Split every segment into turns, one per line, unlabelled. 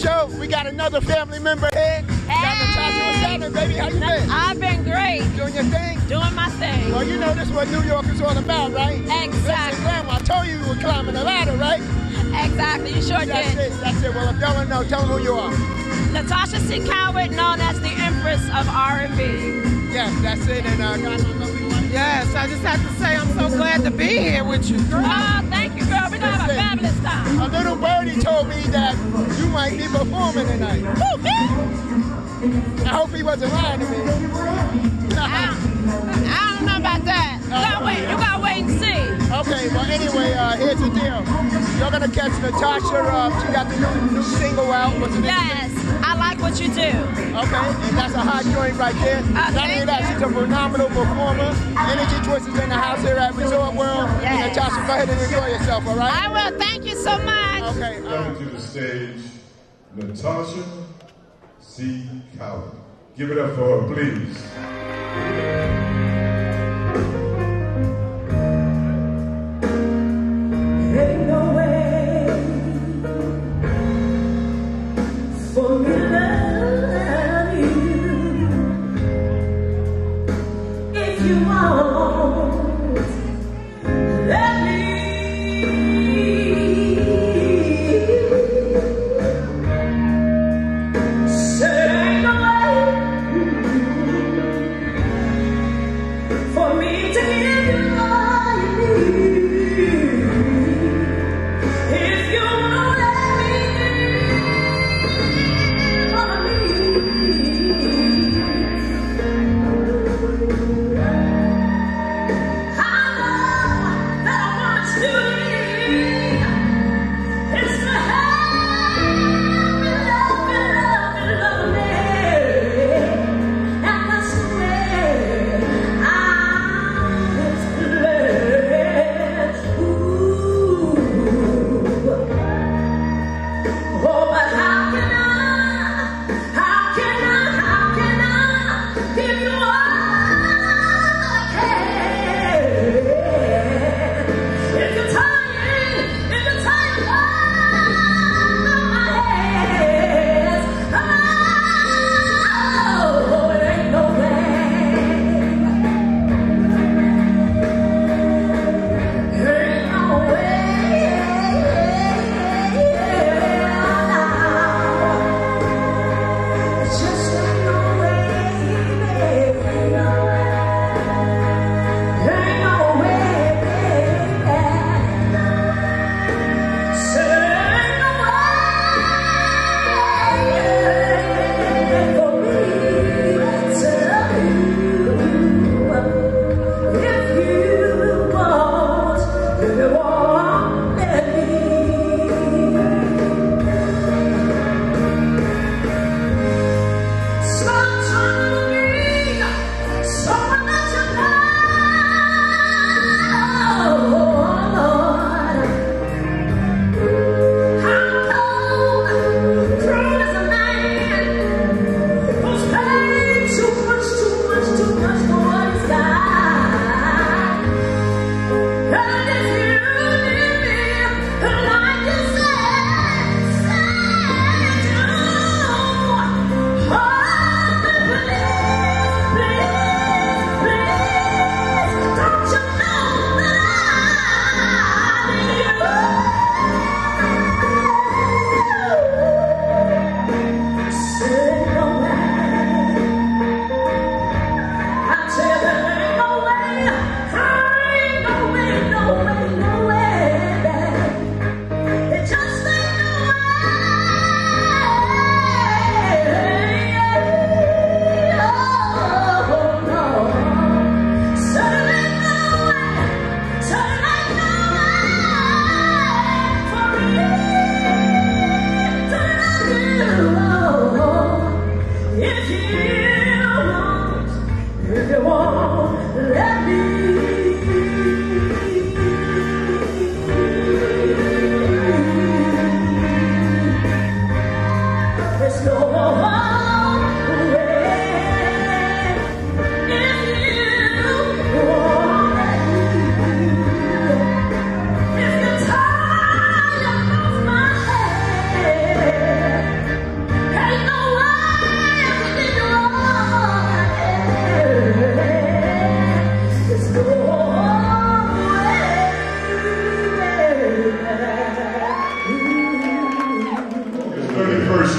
show. We got another family member here. Got Natasha. What's happening, baby? How you been?
I've been great.
Doing your thing?
Doing my thing.
Well, you know this is what New York is all about, right?
Exactly.
Listen, Grandma, I told you were climbing the ladder, right?
Exactly. You sure
That's
did.
That's it. Well, if y'all want to know, tell them who you are.
Natasha C. Coward, known as the Empress of R&B.
Yes, that's it. And got my lovely wife.
Yes, I just have to say I'm so glad to be here with you.
Oh, thank you, girl. We're going to have a fabulous time.
A little birdie told me that you might be performing tonight.
Woo,
I hope he wasn't lying to me.
I don't know about that. You gotta wait and see.
Okay, well anyway, here's the deal. You're gonna catch Natasha. She got the new single out. What's the name?
Yes, I like what you do.
Okay, and that's a hot joint right there. Not only that, she's a phenomenal performer. Energy Choices in the house here at Resort World.
Yes.
Natasha, go ahead and enjoy yourself, all right?
I will. Thank you so much.
Okay.
Coming to the stage, Natasha C. Coward. Give it up for her, please.
Ain't no way for me to love you if you won't let me. Say ain't no way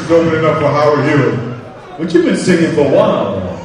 is opening up for Howard Hewitt.
But you've been singing for a while now.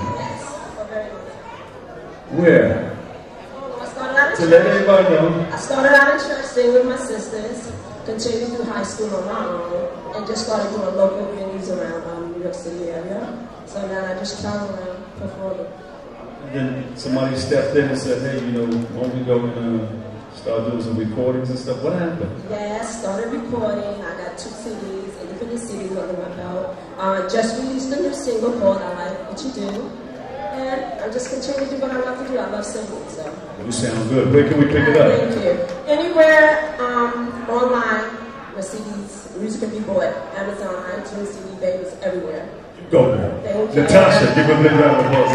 Where? To let everybody know.
I started out in church singing with my sisters, continued through high school on my own, and just started doing local venues around New York City area. So now I just travel around performing.
And then somebody stepped in and said, hey, you know, why don't we go and start doing some recordings and stuff? What happened?
Yeah, I started recording. I got 2 CDs, independent CDs under my belt. Just released a new single called I Like What You Do. And I'm just continuing to do what I love to do. I love singing, so.
You sound good. Where can we pick it up?
Thank you. Anywhere online where CDs, music can be bought. Amazon, iTunes, CD Babies, everywhere.
Go there.
Thank you.
Natasha, give a big round of applause.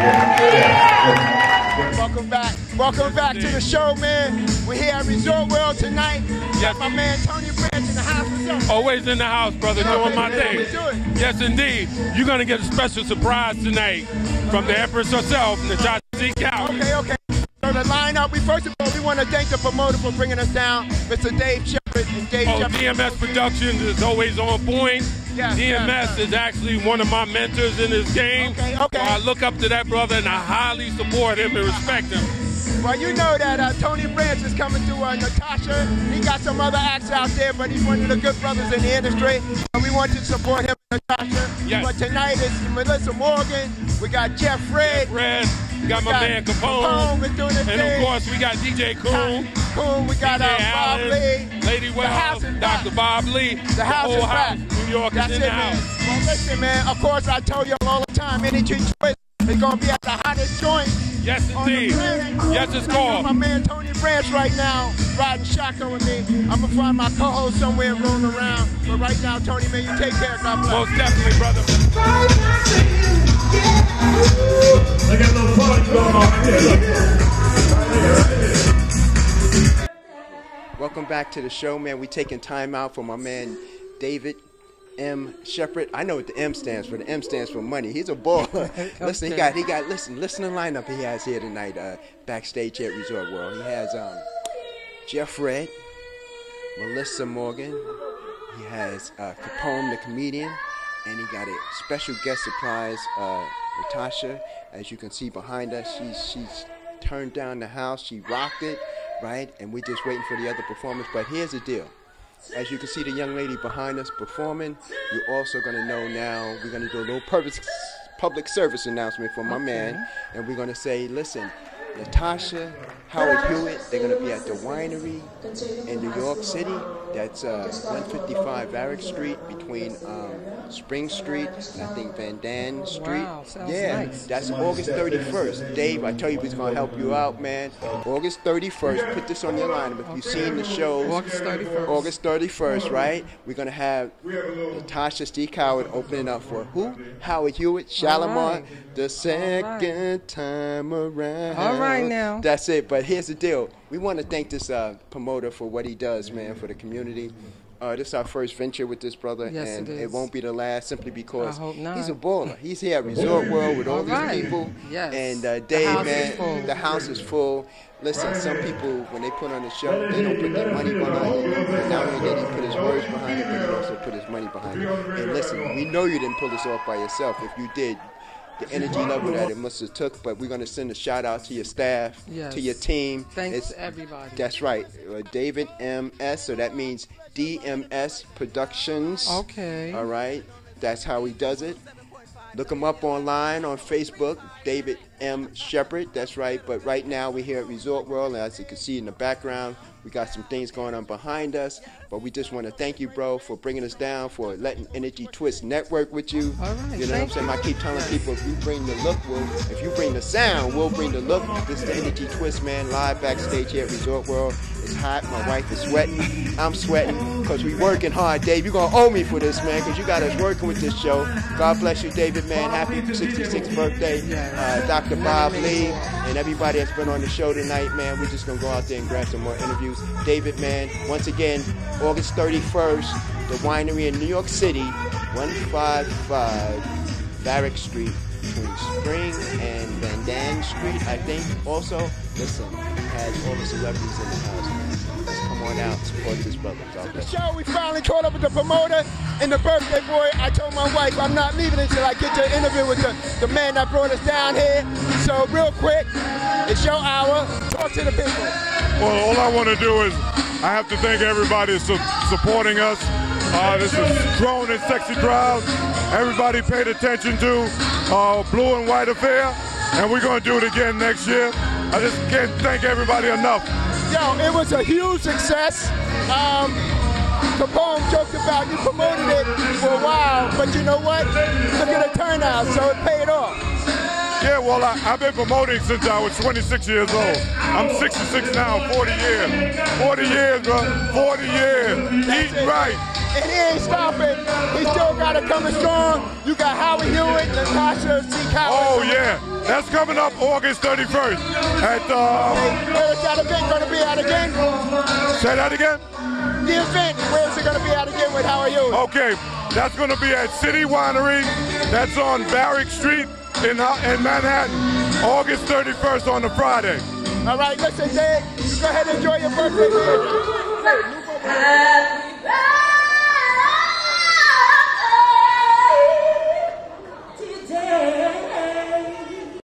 Welcome back. Welcome back to the show, man. We're here at Resort World tonight. Got my man Tony Branch in the house. What's up?
Always in the house, brother, doing my thing.
Do it.
Yes, indeed. You're going to get a special surprise tonight from the Empress herself, Natasha C. Cowley.
Okay. So the lineup, first of all, we want to thank the promoter for bringing us down, Mr. Dave Shepard. And Dave Shepard.
DMS Productions is always on point.
Yes,
DMS is actually one of my mentors in this game.
Okay.
So I look up to that brother and I highly support him and respect him.
Well, you know that Tony Branch is coming through Natasha. He got some other acts out there, but he's one of the good brothers in the industry. And we want you to support him, Natasha.
Yes.
But tonight is Melissa Morgan. We got Jeff Red.
We got my man Capone.
Is doing his
and
thing.
of course, we got DJ Coon.
We got Bob Lee.
Lady Wells, Dr. Bob Lee.
The house is back.
New York is in the house.
Well, listen, man. Of course, I told you all the time, Energy Twist is going to be at the hottest joint.
Yes, indeed. Yes, it's called.
My man Tony Branch right now riding shotgun with me. I'm going to find my co-host somewhere rolling around. But right now, Tony, man, you take care. God bless.
Most definitely, brother.
I got a little party going on here.
Welcome back to the show, man. We taking time out for my man David M. Shepard. I know what the M stands for. The M stands for money. He's a baller. Listen, he got listen to the lineup he has here tonight, backstage here at Resort World. He has Jeff Red, Melissa Morgan, he has Capone the comedian, and he got a special guest surprise, Natasha. As you can see behind us, she's turned down the house, she rocked it, right? And we're just waiting for the other performers. But here's the deal. As you can see the young lady behind us performing, you're also going to know now, we're going to do a little public service announcement for my man. And we're going to say, listen, Natasha, Howard Hewitt, they're going to be at the winery in New York City. That's 155 Varick Street between Spring Street and I think Van Dan Street.
Wow, sounds nice.
That's August 31st. Dave, I tell you, he's going to help you out, man. August 31st, put this on your lineup. If you've seen the shows, August 31st, right? We're going to have Natasha C. Cowley opening up for who? Howard Hewitt, Shalimar, the second time around.
All right now.
That's it. But here's the deal. We want to thank this promoter for what he does, man, for the community. This is our first venture with this brother, and it won't be the last simply because he's a baller. He's here at Resort World with all these people.
Yes.
And Dave, man, the house is full. Listen, some people, when they put on the show, they don't put their money behind it. And not only did he put his words behind it, but he also put his money behind it. And listen, we know you didn't pull this off by yourself. If you did, the energy level that it must have took, but we're going to send a shout out to your staff, to your team.
Thanks to everybody.
That's right. David M.S., so that means DMS Productions.
Okay.
All right. That's how he does it. Look him up online on Facebook, David M. Shepard. That's right. But right now we're here at Resort World, and as you can see in the background, we got some things going on behind us. But we just want to thank you, bro, for bringing us down, for letting Energy Twist network with you.
All right.
You know what I'm saying? I keep telling people, if you bring the look, if you bring the sound, we'll bring the look. This is the Energy Twist, man, live backstage here at Resort World. It's hot. My wife is sweating. I'm sweating because we working hard, Dave. You're going to owe me for this, man, because you got us working with this show. God bless you, David, man. Happy 66th birthday. Dr. Bob Lee and everybody that's been on the show tonight, man. We're just going to go out there and grab some more interviews. David, man, once again, August 31st, the winery in New York City, 155 Varick Street, between Spring and Van Dan Street, I think. Also, listen, he has all the celebrities in the house, man. Just come on on out, support this brother.
The show, we finally caught up with the promoter and the birthday boy. I told my wife I'm not leaving until I get to interview with the man that brought us down here. So real quick, it's your hour. Talk to the people.
Well, all I want to do is I have to thank everybody supporting us. This is Grown and Sexy Crowd. Everybody paid attention to Blue and White Affair, and we're going to do it again next year. I just can't thank everybody enough.
Yo, it was a huge success. Capone joked about you promoted it for a while, but you know what? Look at the turnout, so it paid off.
Yeah, well, I've been promoting since I was 26 years old. I'm 66 now, 40 years. 40 years, bro, 40 years. Eat right.
And he ain't stopping. He still got it coming strong. You got Howard Hewitt, Natasha C. Coward.
Oh, yeah. That's coming up August 31st at...
Where is that event going to be at again?
Say that again?
The event, where is it going to be at again with Howard Hewitt?
Okay, that's going to be at City Winery. That's on Barrick Street in Manhattan, August 31st on a Friday.
All right, listen, Dave, you go ahead and enjoy your birthday.